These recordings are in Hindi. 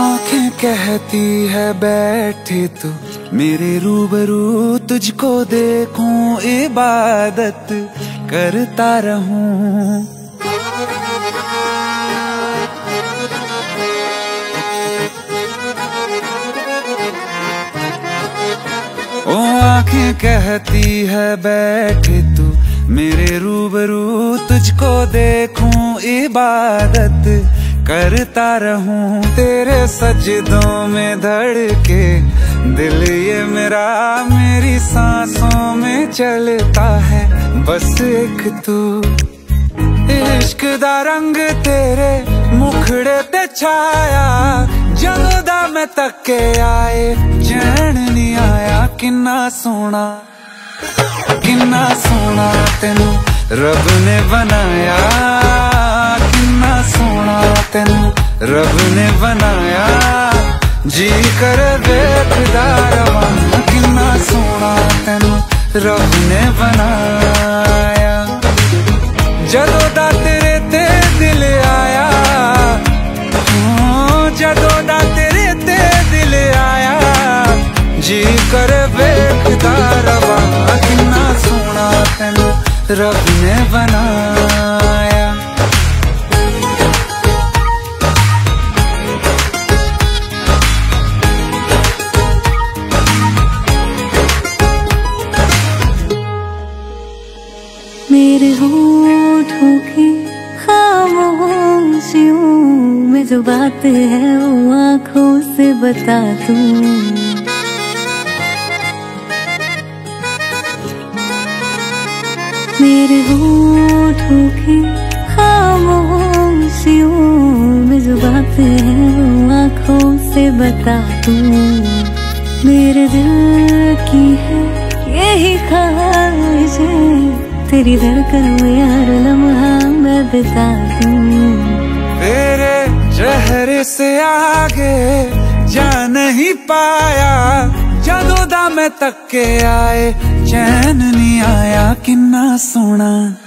आंखें कहती है बैठे तू मेरे रूबरू, तुझको देखूं इबादत करता रहूं। ओ आंखें कहती है बैठे तू मेरे रूबरू, तुझको देखूं इबादत करता रहूं। तेरे सजदों में धड़के दिल ये मेरा, मेरी सांसों में चलता है बस एक तू। इश्क दा रंग तेरे मुखड़े ते छाया, ਜਦੋਂ ਦਾ मैं तके आए चैन नहीं आया। किन्ना सोना तेनू रब ने बनाया, किन्ना सोना तेनू रब ने बनाया। जी कर देखदा रवां, किन्ना सोना तेनू रब ने बनाया। जदों दा तेरे ते दिल आया, जदों दा तेरे ते दिल आया। जी कर देखदा रवां, किन्ना सोना तेनू रब ने बनाया। मेरे होठों की खामोशियों में जो बात है वो आँखों से बता दूं। मेरे होठों की खामोशियों में जो बात है वो आँखों से बता दूं। मेरे दिल की है यही ख्वाहिशें, तेरी धड़कन में हर लम्हा मैं बिता दूं। तेरे चेहरे से आगे जा नहीं पाया, जदों दा मैं तके आए चैन नहीं आया। किन्ना सोना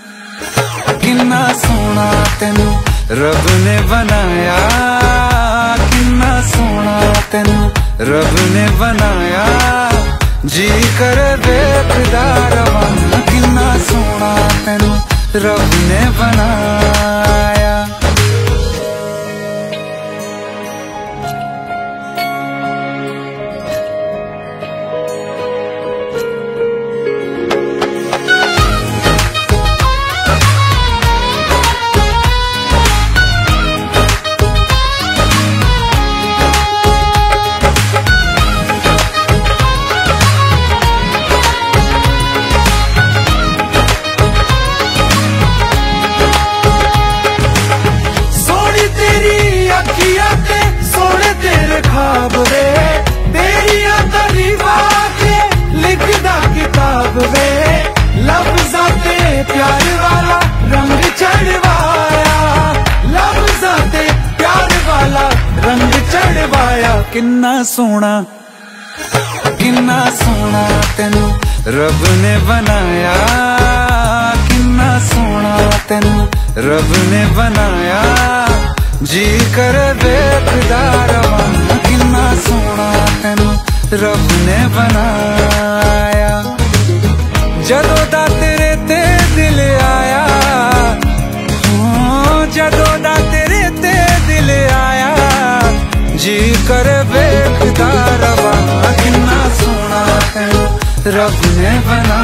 तेनू रब ने बनाया, किन्ना सोना तेनू रब ने बनाया। जी कर देखदा रवां, किन्ना सोना तेनू रब ने बनाया। प्यार वाला रंग चढ़वाया, लफ्ज़ां ते प्यार वाला रंग चढ़वाया। किन्ना सोना तेनू रब ने बनाया, किन्ना सोना तेनू रब ने बनाया। जी कर देखदा रवां, किन्ना सोना तेनू रब ने बनाया। जदों दा तेरे ते दिल आया, जदों दा तेरे ते दिल आया। जी कर देखदा रवां, किन्ना सोना तेनू रब ने बनाया।